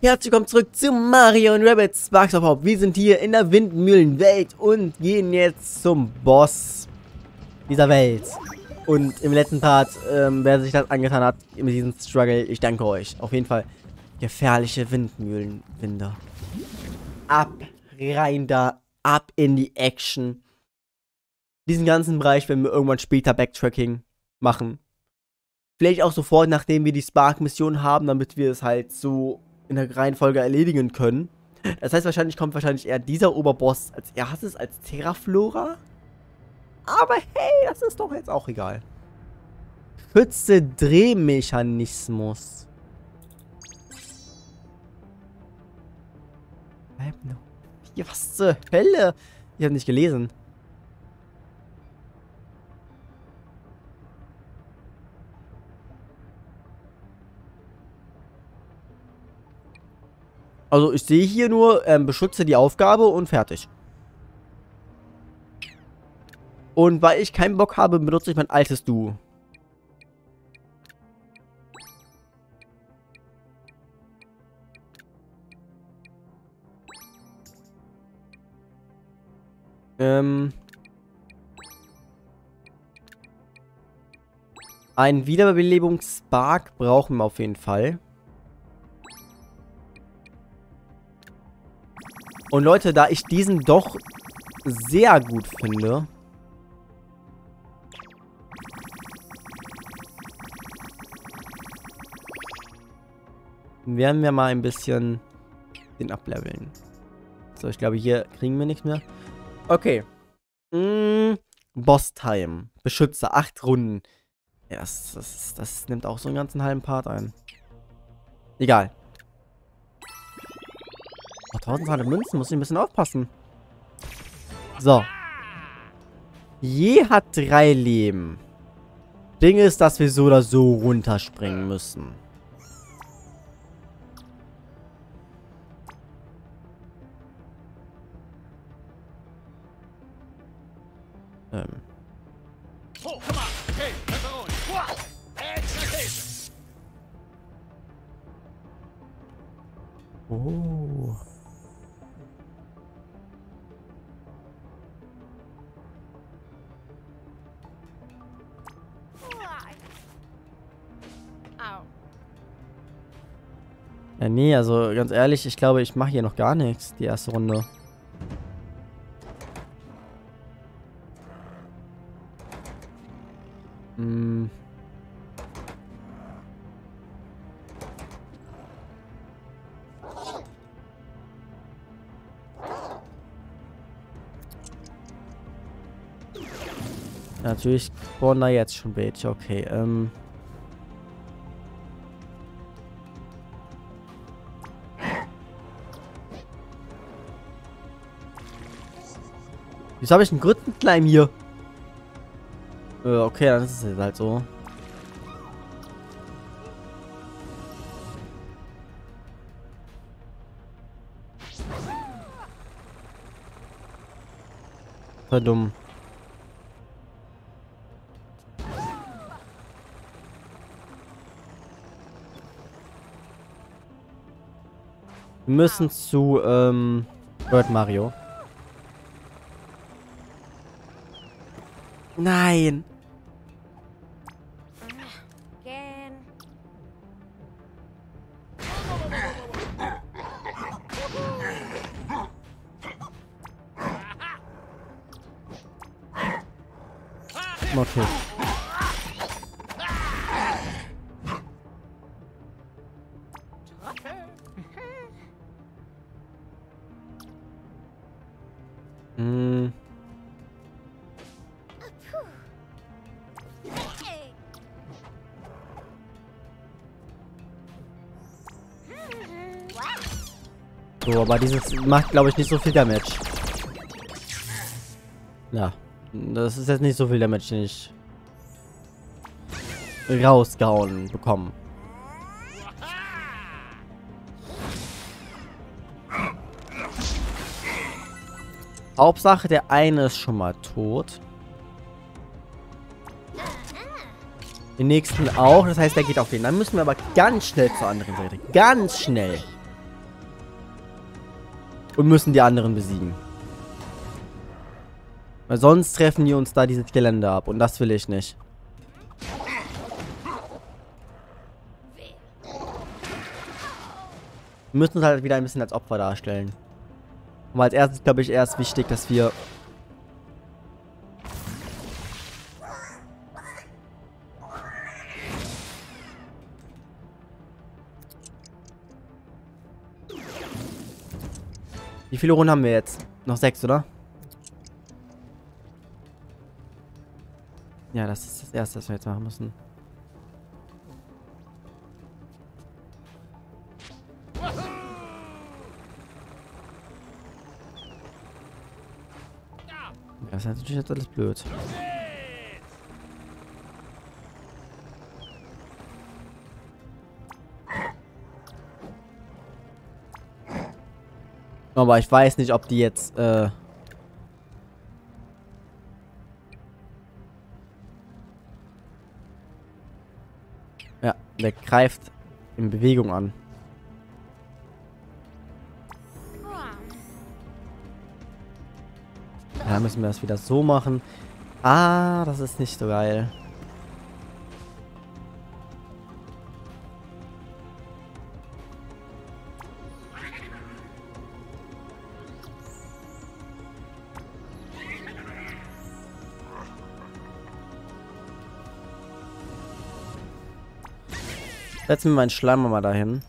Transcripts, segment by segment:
Herzlich willkommen zurück zu Mario und Rabbids Sparks of Hope. Wir sind hier in der Windmühlenwelt und gehen jetzt zum Boss dieser Welt. Und im letzten Part, wer sich das angetan hat mit diesem Struggle, ich danke euch. Auf jeden Fall gefährliche Windmühlenwinder. Ab, rein da, ab in die Action. Diesen ganzen Bereich werden wir irgendwann später Backtracking machen. Vielleicht auch sofort, nachdem wir die Spark-Mission haben, damit wir es halt so in der Reihenfolge erledigen können. Das heißt, wahrscheinlich kommt eher dieser Oberboss als erstes, als Terraflora. Aber hey, das ist doch jetzt auch egal. Schütze Drehmechanismus. Hier, was zur Hölle? Ich habe nicht gelesen. Also ich sehe hier nur, beschütze die Aufgabe und fertig. Und weil ich keinen Bock habe, benutze ich mein altes Du. Einen Wiederbelebungs-Spark brauchen wir auf jeden Fall. Und Leute, da ich diesen doch sehr gut finde, werden wir mal ein bisschen den ableveln. So, ich glaube, hier kriegen wir nichts mehr. Okay. Boss-Time. Beschützer. 8 Runden. Ja, das nimmt auch so einen ganzen halben Part ein. Egal. Oh, 1200 Münzen, muss ich ein bisschen aufpassen. So. Je hat 3 Leben. Ding ist, dass wir so oder so runterspringen müssen. Oh. Ja, nee, also ganz ehrlich, ich glaube, ich mache hier noch gar nichts, die erste Runde. Natürlich spawnen da jetzt schon welche. Okay, wieso habe ich einen Grüttenschleim hier? Okay, dann ist es jetzt halt so. Voll dumm. Wir müssen zu, Bird Mario. Nein! Okay. So, aber dieses macht, glaube ich, nicht so viel Damage. Ja, das ist jetzt nicht so viel Damage, den ich rausgehauen bekommen. Hauptsache, der eine ist schon mal tot. Den nächsten auch, das heißt, der geht auf den. Dann müssen wir aber ganz schnell zur anderen Seite. Ganz schnell. Und müssen die anderen besiegen. Weil sonst treffen die uns da dieses Gelände ab. Und das will ich nicht. Wir müssen uns halt wieder ein bisschen als Opfer darstellen. Und als erstes, glaube ich, erst wichtig, dass wir... Wie viele Runden haben wir jetzt? Noch 6, oder? Ja, das ist das Erste, was wir jetzt machen müssen. Das ist natürlich jetzt alles blöd. Aber ich weiß nicht, ob die jetzt, ja, der greift in Bewegung an. Da müssen wir das wieder so machen. Ah, das ist nicht so geil. Setzen wir meinen Schleim mal dahin.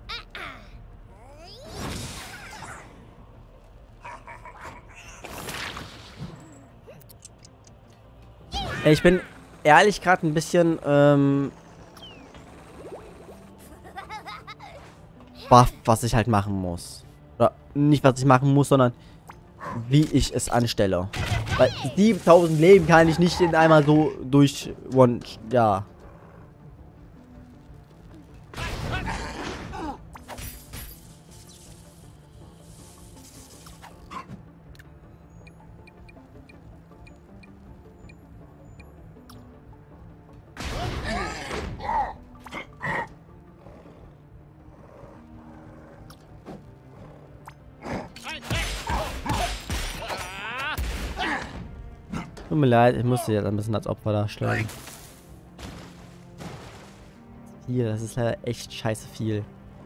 Ich bin ehrlich gerade ein bisschen baff, was ich halt machen muss. Oder nicht, was ich machen muss, sondern wie ich es anstelle. Weil 7000 Leben kann ich nicht in einmal so durch One... Ja. Tut mir leid, ich musste jetzt ein bisschen als Opfer darstellen. Hier, das ist leider echt scheiße viel.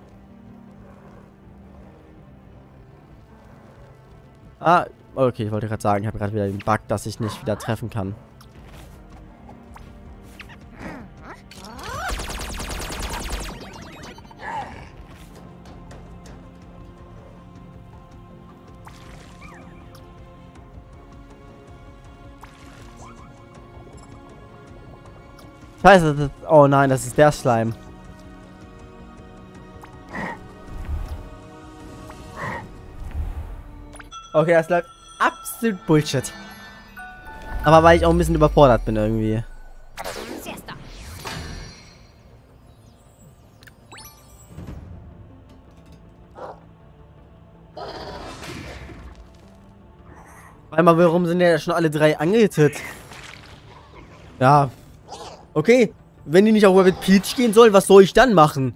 Ah, okay, ich wollte gerade sagen, ich habe gerade wieder den Bug, dass ich nicht wieder treffen kann. Scheiße, das ist, oh nein, das ist der Slime. Okay, das läuft absolut Bullshit. Aber weil ich auch ein bisschen überfordert bin irgendwie. Einmal, warum sind ja schon alle drei angehittet? Ja. Okay, wenn die nicht auch mit Peach gehen sollen, was soll ich dann machen?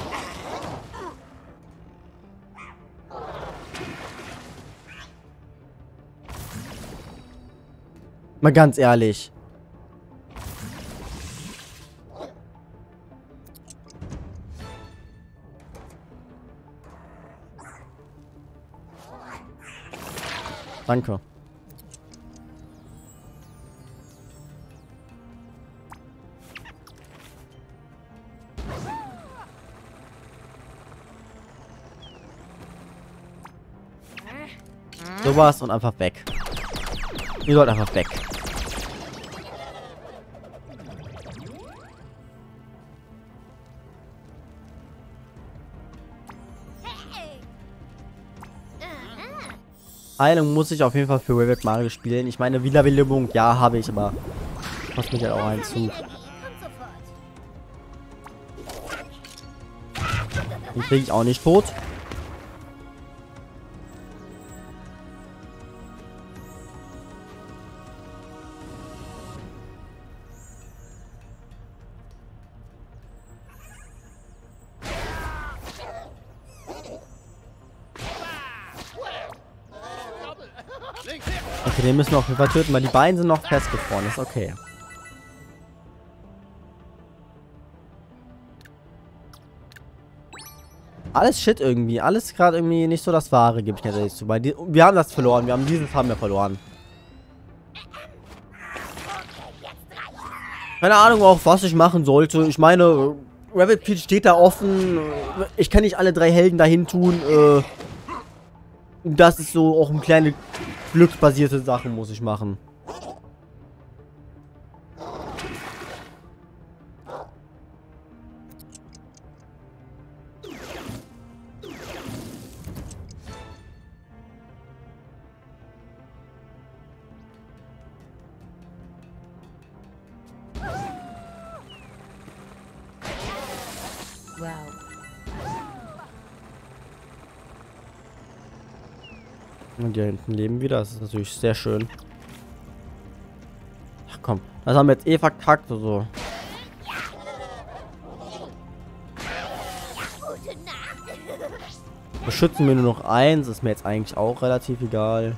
Mal ganz ehrlich. Danke. So war's und einfach weg. Ihr sollt einfach weg. Heilung muss ich auf jeden Fall für Rabbit Mario spielen. Ich meine, Wiederbelebung, ja, habe ich, aber kostet mich halt auch einen Zug. Den kriege ich auch nicht tot. Okay, den müssen wir auf jeden Fall töten, weil die beiden sind noch festgefroren. Das ist okay. Alles Shit irgendwie. Alles gerade irgendwie nicht so das Wahre, gebe ich ganz ehrlich zu. Weil wir haben das verloren. Wir haben dieses haben wir verloren. Keine Ahnung auch, was ich machen sollte. Ich meine, Rabbit Peach steht da offen. Ich kann nicht alle 3 Helden dahin tun. Das ist so auch eine kleine glücksbasierte Sache, muss ich machen. Und die hinten leben wieder. Das ist natürlich sehr schön. Ach komm, das haben wir jetzt eh verkackt. So. Beschützen wir nur noch 1. Ist mir jetzt eigentlich auch relativ egal.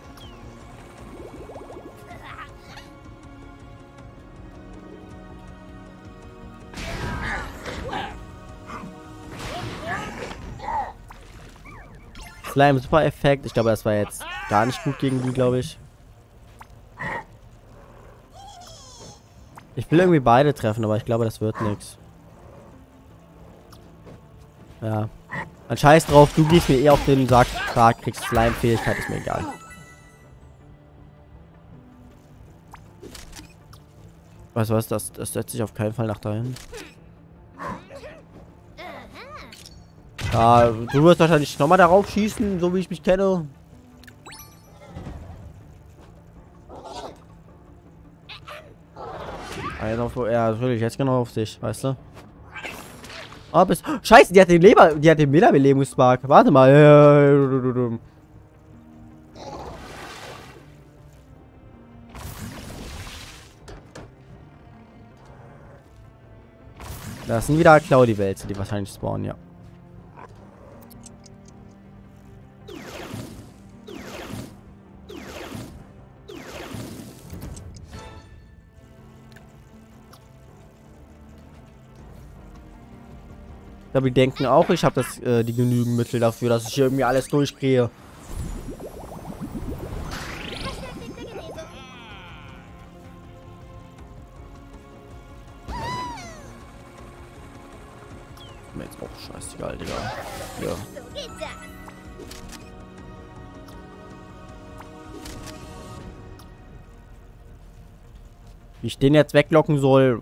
Slime Super Effekt. Ich glaube, das war jetzt gar nicht gut gegen die, glaube ich. Ich will irgendwie beide treffen, aber ich glaube, das wird nichts. Ja. Dann scheiß drauf, du gehst mir eh auf den Sack, kriegst Slime-Fähigkeit, ist mir egal. Weißt du was, das setzt sich auf keinen Fall nach dahin. Ja, du wirst wahrscheinlich nochmal darauf schießen, so wie ich mich kenne. Ja, natürlich, jetzt genau auf dich, weißt du? Oh, Scheiße, die hat den Wiederbelebungsspark. Warte mal. Das sind wieder Claudi-Wälze, die wahrscheinlich spawnen, ja. Ich glaube, die denken auch, ich habe die genügend Mittel dafür, dass ich hier irgendwie alles durchkriege. Mir jetzt auch scheißegal, Digga. Ja. Wie ich den jetzt weglocken soll...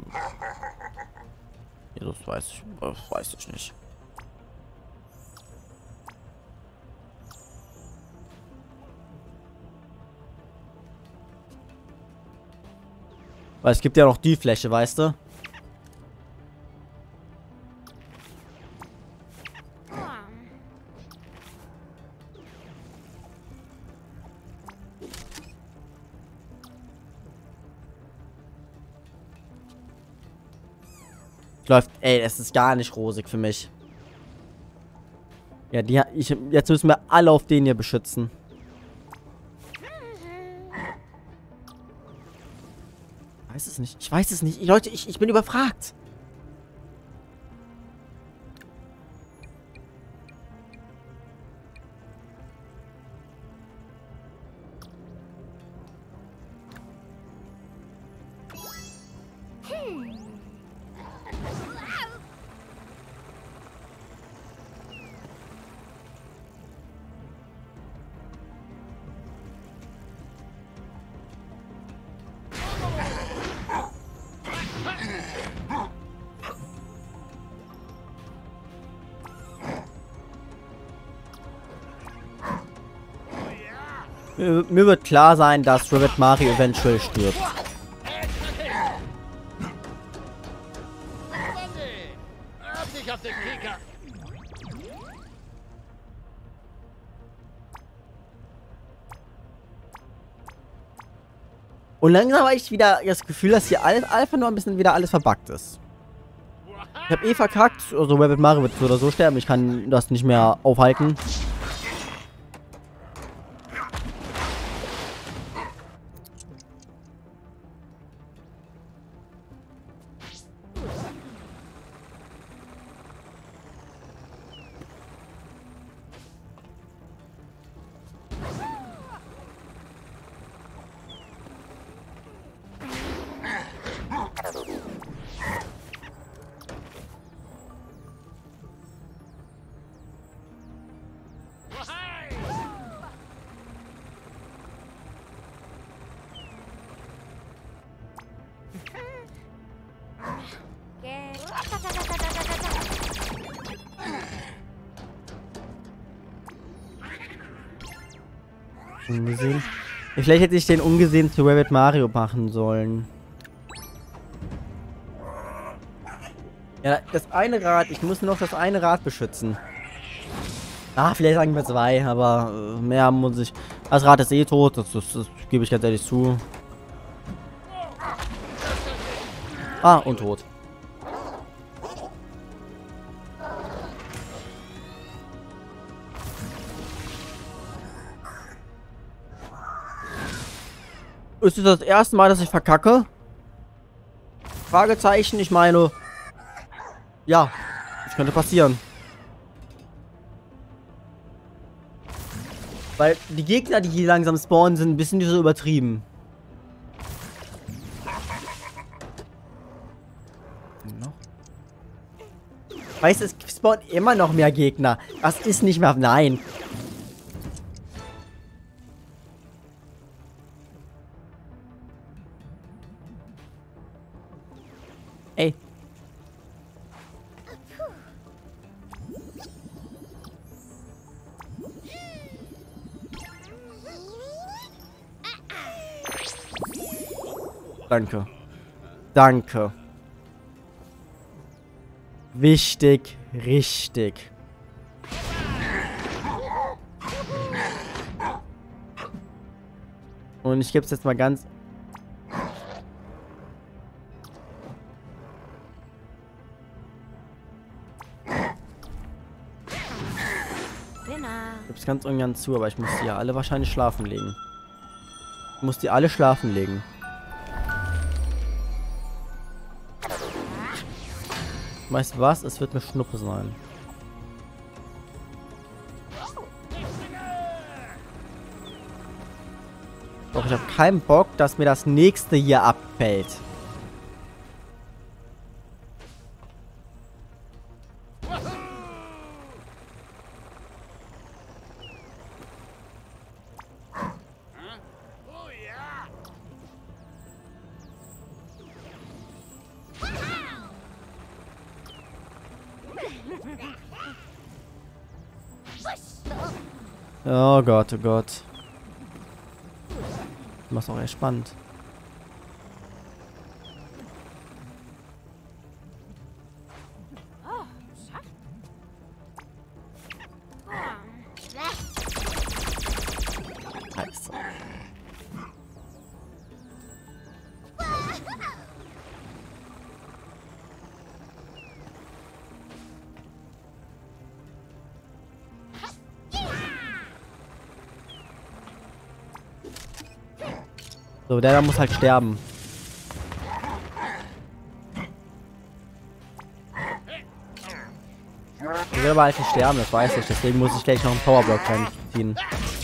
Ja, das weiß ich nicht. Weil es gibt ja noch die Fläche, weißt du? Läuft. Ey, es ist gar nicht rosig für mich. Ja, jetzt müssen wir alle auf den hier beschützen. Ich weiß es nicht. Ich weiß es nicht. Leute, ich bin überfragt. Mir wird klar sein, dass Rabbit Mario eventuell stirbt. Und langsam habe ich wieder das Gefühl, dass hier einfach nur ein bisschen wieder alles verbuggt ist. Ich habe eh verkackt. Also Rabbit Mario wird so oder so sterben. Ich kann das nicht mehr aufhalten. Ungesehen. Vielleicht hätte ich den ungesehen zu Rabbit Mario machen sollen. Ja, das eine Rad. Ich muss noch das eine Rad beschützen. Ah, vielleicht sagen wir 2, aber mehr muss ich... Das Rad ist eh tot, das gebe ich ganz ehrlich zu. Ah, und tot. Ist es das erste Mal, dass ich verkacke? Fragezeichen, ich meine... Ja, das könnte passieren. Weil die Gegner, die hier langsam spawnen, sind ein bisschen so übertrieben. Weißt du, es spawnen immer noch mehr Gegner. Das ist nicht mehr... Nein. Ey. Danke. Danke. Wichtig, richtig. Und ich gebe es jetzt mal ganz... Ich gebe es ganz ungern zu, aber ich muss die ja alle wahrscheinlich schlafen legen. Ich muss die alle schlafen legen. Weißt du was? Es wird mir Schnuppe sein. Doch ich habe keinen Bock, dass mir das nächste hier abfällt. Oh Gott, oh Gott. Das ist auch echt spannend. Scheiße. So, der da muss halt sterben. Ich will aber halt nicht sterben, das weiß ich. Deswegen muss ich gleich noch einen Powerblock reinziehen.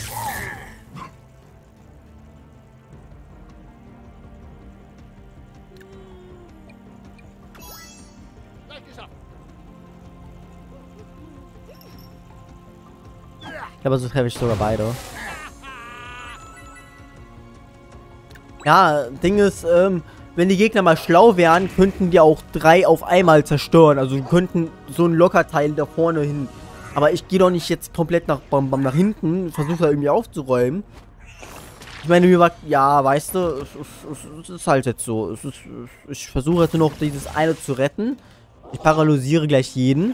Aber so treffe ich sogar beide. Ja, Ding ist, wenn die Gegner mal schlau wären, könnten die auch 3 auf einmal zerstören. Also die könnten so ein Lockerteil da vorne hin. Aber ich gehe doch nicht jetzt komplett nach hinten, versuche da irgendwie aufzuräumen. Ich meine, mir war, ja, weißt du, es ist halt jetzt so. Ich versuche jetzt nur noch dieses eine zu retten. Ich paralysiere gleich jeden.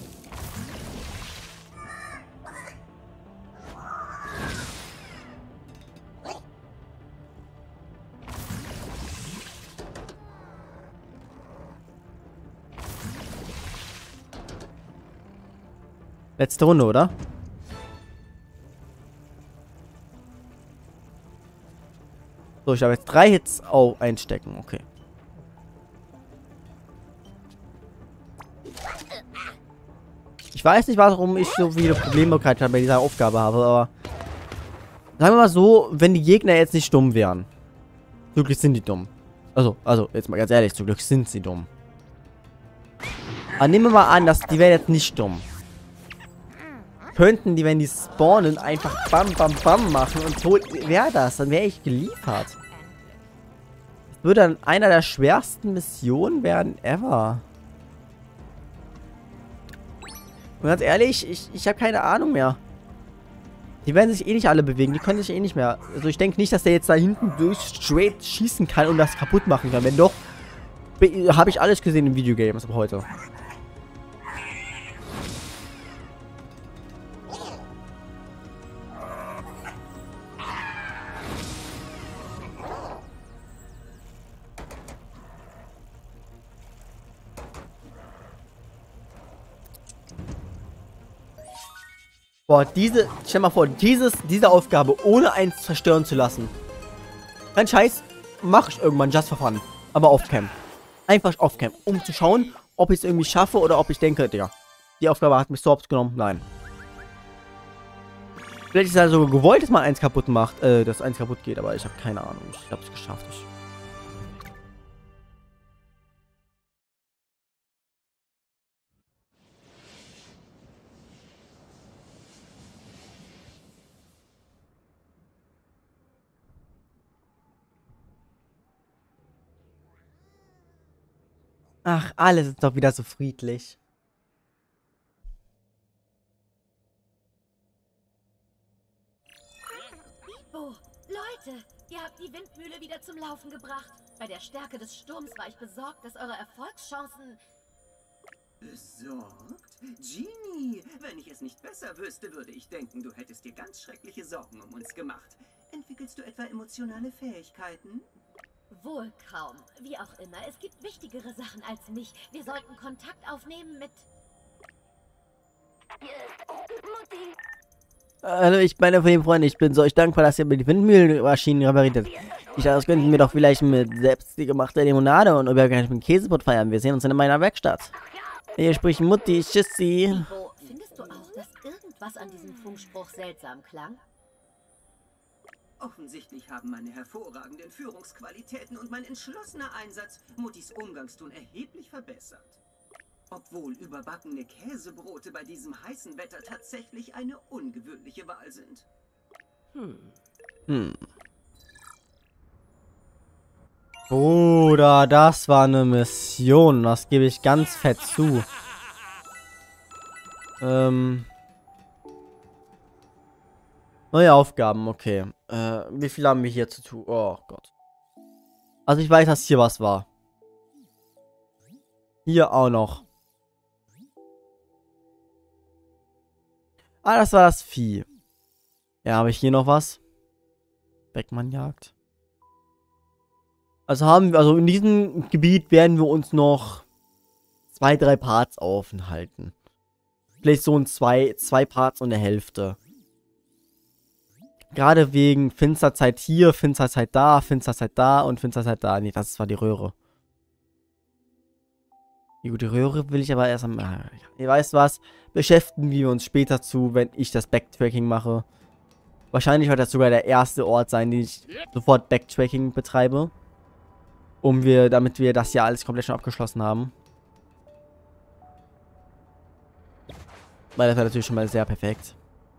Letzte Runde, oder? So, ich habe jetzt 3 Hits einstecken. Okay. Ich weiß nicht, warum ich so viele Probleme bei dieser Aufgabe habe, aber... Sagen wir mal so, wenn die Gegner jetzt nicht dumm wären. Zum Glück sind die dumm. Also, jetzt mal ganz ehrlich, zum Glück sind sie dumm. Aber nehmen wir mal an, dass die wären jetzt nicht dumm. Könnten die, wenn die spawnen, einfach bam, bam, bam machen und so wäre das. Dann wäre ich geliefert. Das würde dann einer der schwersten Missionen werden ever. Und ganz ehrlich, ich habe keine Ahnung mehr. Die werden sich eh nicht alle bewegen. Die können sich eh nicht mehr. Also ich denke nicht, dass der jetzt da hinten durch straight schießen kann und das kaputt machen kann. Wenn doch, habe ich alles gesehen in Videogames ab heute. Boah, stell mal vor, diese Aufgabe ohne eins zerstören zu lassen. Kein Scheiß, mache ich irgendwann just for fun. Aber off-cam. Einfach off-cam, um zu schauen, ob ich es irgendwie schaffe oder ob ich denke, Digga, die Aufgabe hat mich so hops genommen. Nein. Vielleicht ist es also gewollt, dass man eins kaputt macht, dass eins kaputt geht, aber ich habe keine Ahnung. Ich habe es geschafft. Ach, alles ist doch wieder so friedlich. Oh, Leute, ihr habt die Windmühle wieder zum Laufen gebracht. Bei der Stärke des Sturms war ich besorgt, dass eure Erfolgschancen... Besorgt? Genie, wenn ich es nicht besser wüsste, würde ich denken, du hättest dir ganz schreckliche Sorgen um uns gemacht. Entwickelst du etwa emotionale Fähigkeiten? Wohl kaum. Wie auch immer, es gibt wichtigere Sachen als mich. Wir sollten Kontakt aufnehmen mit... Hier ist Mutti. Hallo, ich meine von den Freunden, ich bin so euch dankbar, dass ihr mir die Windmühlenmaschinen repariert habt. Ich dachte, das könnten wir doch vielleicht mit selbst gemachter Limonade und mit Käsebrot feiern. Wir sehen uns in meiner Werkstatt. Hier spricht Mutti, tschüssi. Ivo, findest du auch, dass irgendwas an diesem Funkspruch seltsam klang? Offensichtlich haben meine hervorragenden Führungsqualitäten und mein entschlossener Einsatz Muttis Umgangston erheblich verbessert. Obwohl überbackene Käsebrote bei diesem heißen Wetter tatsächlich eine ungewöhnliche Wahl sind. Bruder, das war eine Mission. Das gebe ich ganz fett zu. Neue Aufgaben, okay. Wie viel haben wir hier zu tun? Oh Gott. Also ich weiß, dass hier was war. Hier auch noch. Ah, das war das Vieh. Ja, habe ich hier noch was? Beckmannjagd. Also in diesem Gebiet werden wir uns noch 2, 3 Parts aufhalten. Vielleicht so in zwei Parts und eine Hälfte. Gerade wegen Finsterzeit hier, Finsterzeit da und Finsterzeit da. Nee, das war die Röhre. Die gute Röhre will ich aber erst am... Ihr weißt was? Beschäftigen wir uns später zu, wenn ich das Backtracking mache. Wahrscheinlich wird das sogar der erste Ort sein, den ich sofort Backtracking betreibe. Damit wir das ja alles komplett schon abgeschlossen haben. Weil das wäre natürlich schon mal sehr perfekt.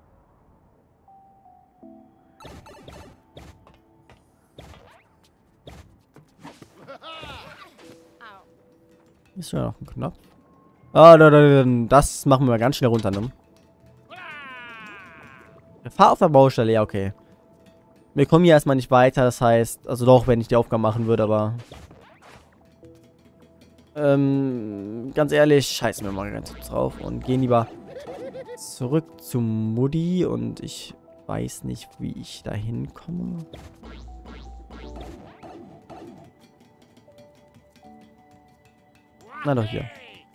Ist ja noch ein Knopf. Ah, das machen wir mal ganz schnell runter, ne? Fahr auf der Baustelle, ja, okay. Wir kommen hier erstmal nicht weiter, das heißt, also doch, wenn ich die Aufgabe machen würde, aber... ganz ehrlich, scheißen wir mal ganz kurz drauf und gehen lieber zurück zu Mutti und ich weiß nicht, wie ich da hinkomme. Na doch, hier.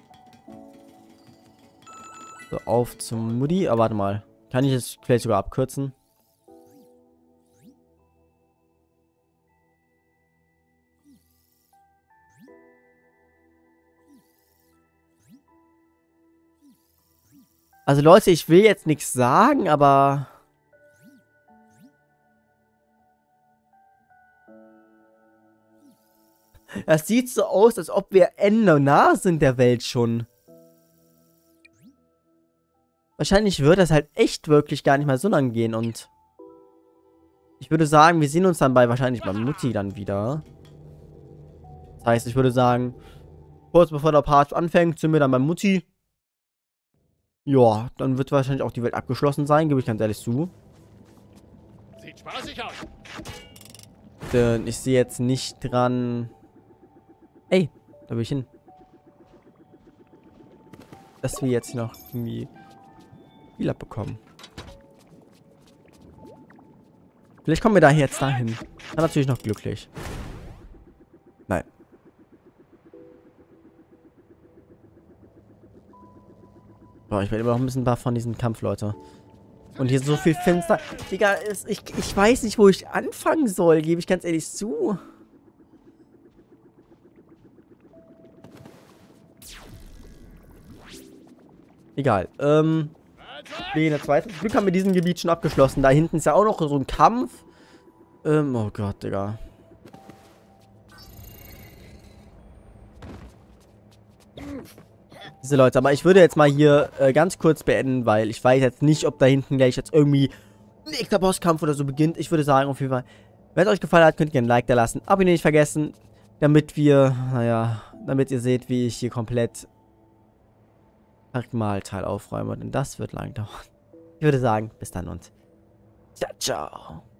So, auf zum Mutti. Aber warte mal. Kann ich es vielleicht sogar abkürzen? Also Leute, ich will jetzt nichts sagen, aber... Es sieht so aus, als ob wir Ende nah sind der Welt schon. Wahrscheinlich wird das halt echt wirklich gar nicht mal so lang gehen und... Ich würde sagen, wir sehen uns dann wahrscheinlich bei Mutti dann wieder. Das heißt, ich würde sagen, kurz bevor der Part anfängt, sind wir dann bei Mutti. Ja, dann wird wahrscheinlich auch die Welt abgeschlossen sein, gebe ich ganz ehrlich zu. Spaßig aus. Denn ich sehe jetzt nicht dran... Ey, da will ich hin. Dass wir jetzt noch irgendwie viel abbekommen. Vielleicht kommen wir da jetzt dahin. Dann natürlich noch glücklich. Nein. Boah, ich werde immer noch ein bisschen baff von diesem Kampf, Leute. Und hier so viel Fenster. Digga, ich weiß nicht, wo ich anfangen soll, gebe ich ganz ehrlich zu. Egal. Wir gehen jetzt weiter. Zum Glück haben wir diesen Gebiet schon abgeschlossen. Da hinten ist ja auch noch so ein Kampf. Oh Gott, Digga. Diese Leute, aber ich würde jetzt mal hier ganz kurz beenden, weil ich weiß jetzt nicht, ob da hinten gleich jetzt irgendwie ein nächster Bosskampf oder so beginnt. Ich würde sagen, auf jeden Fall, wenn es euch gefallen hat, könnt ihr gerne ein Like da lassen. Abonnieren nicht vergessen, damit wir, naja, damit ihr seht, wie ich hier komplett Malteil aufräume. Denn das wird lang dauern. Ich würde sagen, bis dann und ciao, ciao.